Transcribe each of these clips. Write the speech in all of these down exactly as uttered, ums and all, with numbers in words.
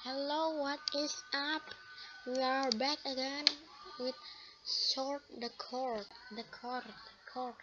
Hello, what is up? We are back again with short the cord, the cord, the cord.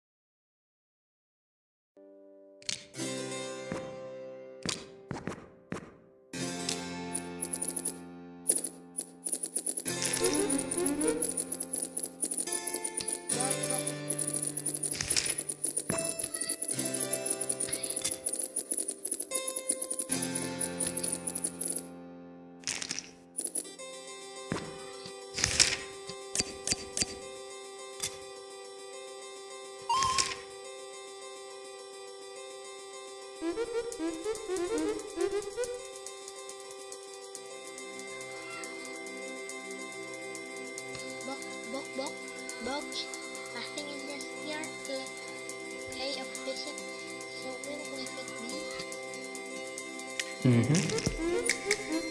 Box, box, box, box. Nothing is just here to pay a visit. So will we fit me? Mm-hmm.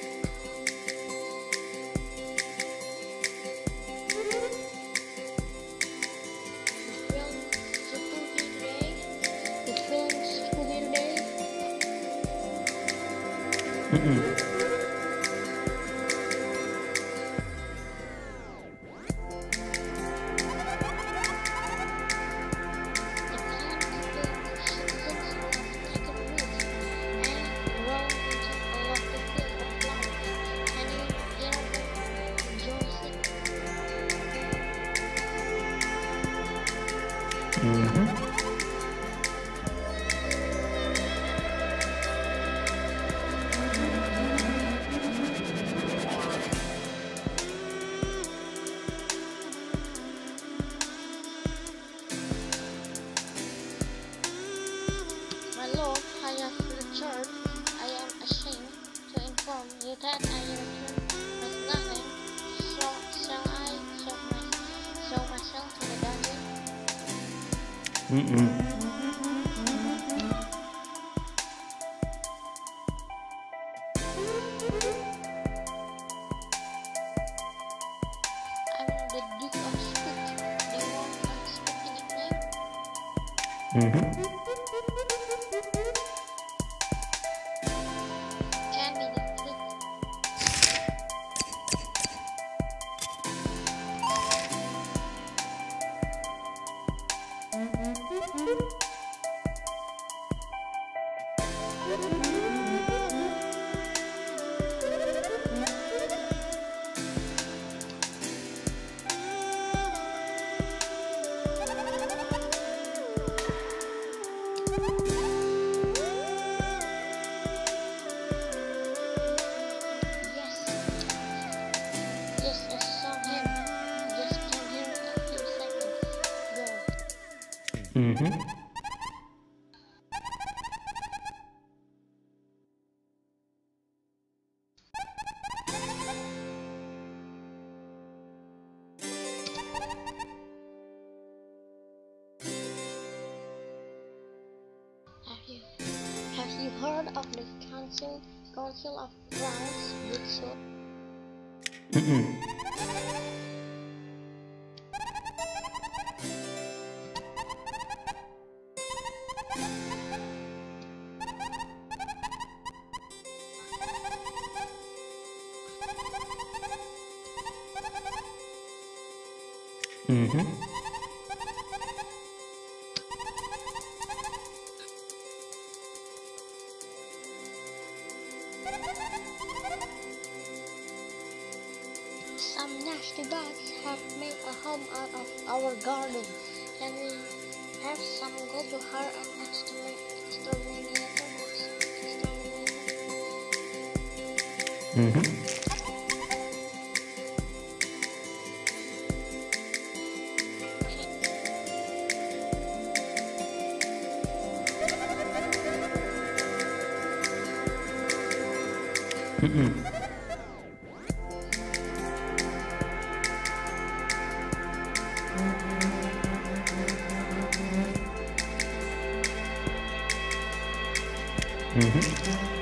The film's spooky today. Mm-mm. Mm-hmm. My lord, I have returned. I am ashamed to inform you that I returned with nothing. So shall I show, my, show myself to the dungeon? Mm-mm. I'm the Duke of Spook. Do you want a spooky nickname? Mm-hmm. Can be the trick. Yes. Yes, I saw him. Just came here a few seconds ago. Mm-hmm. Have you have you heard of the Council Council of Clowns with sword? Mm-mm. Mm-hmm. Some nasty bugs have made a home out of our garden. Can we have some go to her and exterminate exterminator? Exterminator. Mm-hmm. Mm-mm. Mm-hmm.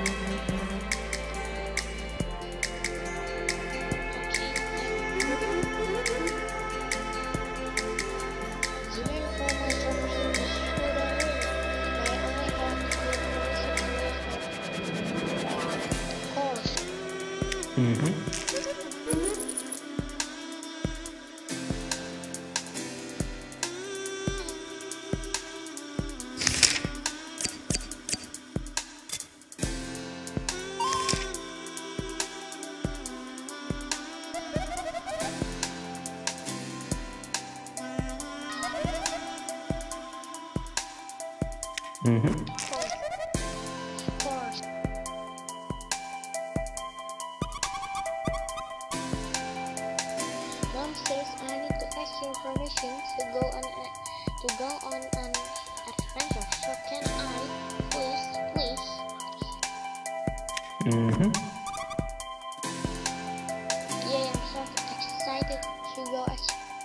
Of course. Mm-hmm. Mm-hmm. Of course. Mom says I need to ask your permission to go on a, to go on an adventure. So can I, please, please? Mm-hmm. Yeah, I'm so excited to go. Ex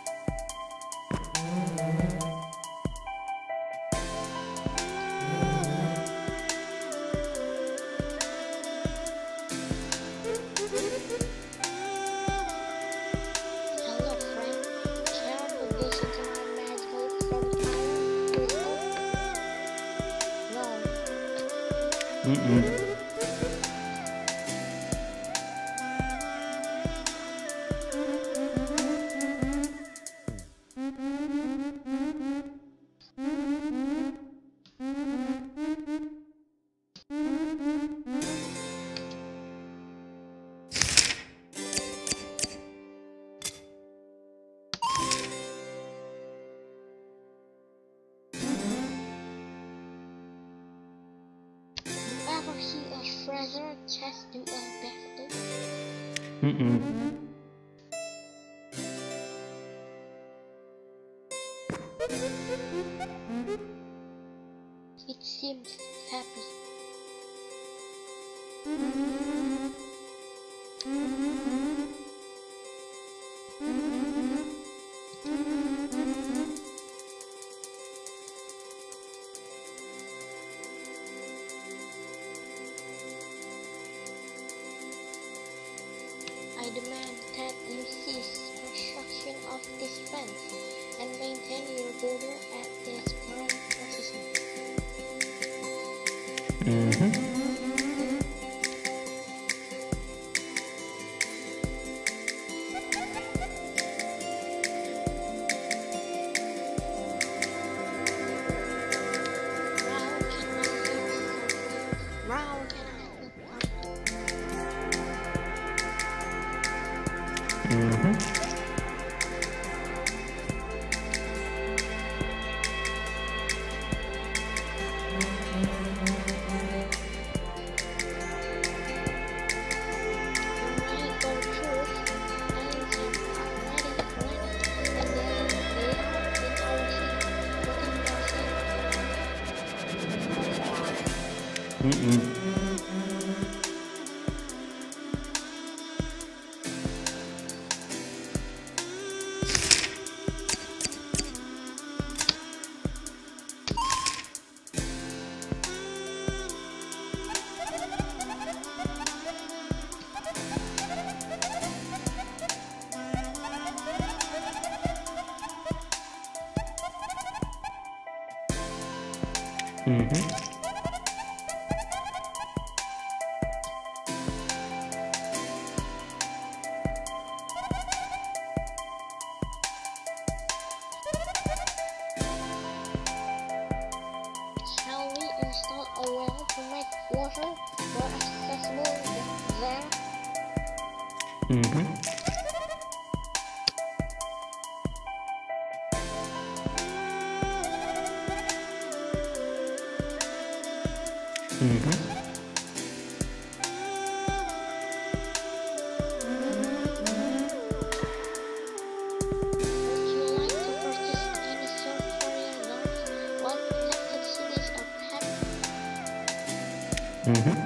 Hello, friend. Care to visit my magical frontier? No. Mm-mm. Ever see a treasure chest in a bathtub? Mm-mm. It seems happy. I demand that you cease construction of this fence and maintain your border at its current position. Mm-hmm. Now can I fix something? Now can I fix something? Mm-hmm. Mm-mm. Mm-hmm. Shall we install a well to make water more accessible there? Mm-hmm. Mm-hmm. Would you like to purchase any South Korean north well-protected cities or pet? Mm-hmm.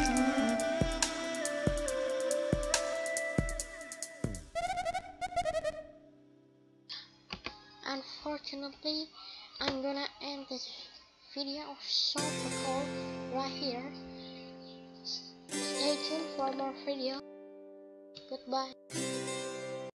Unfortunately, I'm gonna end this video of short record right here. Stay tuned for more video. Goodbye.